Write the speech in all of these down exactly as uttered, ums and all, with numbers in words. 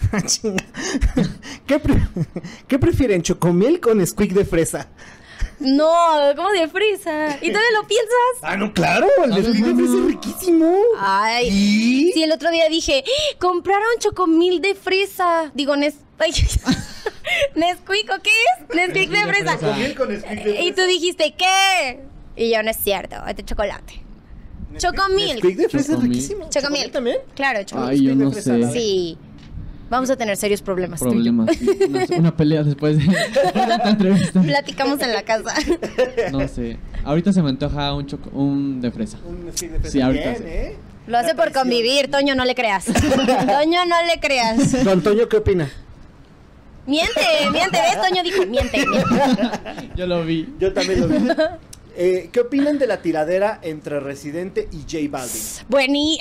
¿Qué, pre ¿Qué prefieren, chocomil con Nesquik de fresa? No, ¿cómo de fresa? ¿Y todavía lo piensas? Ah, no, claro, el Nesquik de fresa es riquísimo. Ay, ¿Y? sí, el otro día dije, ¡Ah! Compraron chocomil de fresa. Digo, Nes... Ay, ¿Nesquik o qué es? Nesquik de fresa. Chocomil con Nesquik de fresa. Y tú dijiste, ¿qué? Y yo, no es cierto, es de chocolate. Chocomil. Nesquik de fresa es Chocomil. riquísimo. Chocomil también? Claro, chocomil. Ay, yo Nesquik de no fresa, sé. la verdad. Sí. Vamos a tener serios problemas. tú y yo. Problemas. Sí. Una, una pelea después de esta entrevista. Platicamos en la casa. No sé. Ahorita se me antoja un choco, un de fresa. Un Nesquik de fresa. Sí, ahorita Bien, sí. ¿eh? Lo hace La por traición. convivir, Toño, no le creas. Toño, no le creas. Don Toño, ¿qué opina? Miente, miente, ¿ves? Toño dijo, miente, miente. Yo lo vi. Yo también lo vi. Eh, ¿Qué opinan de la tiradera entre Residente y J Balvin? Buení.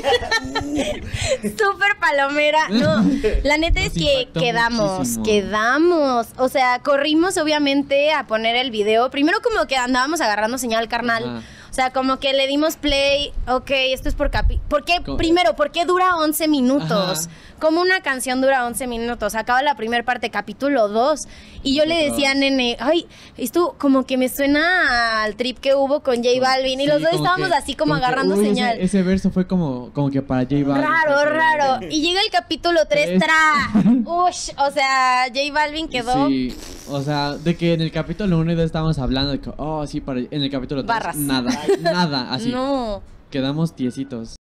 Súper palomera. No, la neta es Nos que impactó quedamos, muchísimo. quedamos. O sea, corrimos obviamente a poner el video. Primero como que andábamos agarrando señal carnal. Ajá. O sea, como que le dimos play. Ok, esto es por capi... ¿Por qué? Co- Primero, ¿por qué dura once minutos? Ajá. Como una canción dura once minutos. Acaba la primera parte, capítulo dos. Y yo le decía a Nene, ay, esto como que me suena al trip que hubo con J Balvin. Y Sí, los dos como estábamos que- así como que, agarrando uy, señal. Ese, ese verso fue como, como que para J Balvin. Raro, Porque- raro. Y llega el capítulo tres, Tres. tra. Ush, o sea, J Balvin quedó. Sí, o sea, de que en el capítulo uno y dos estábamos hablando de que, oh, sí, para, en el capítulo tres, Barras. nada, nada, así. No. Quedamos tiesitos.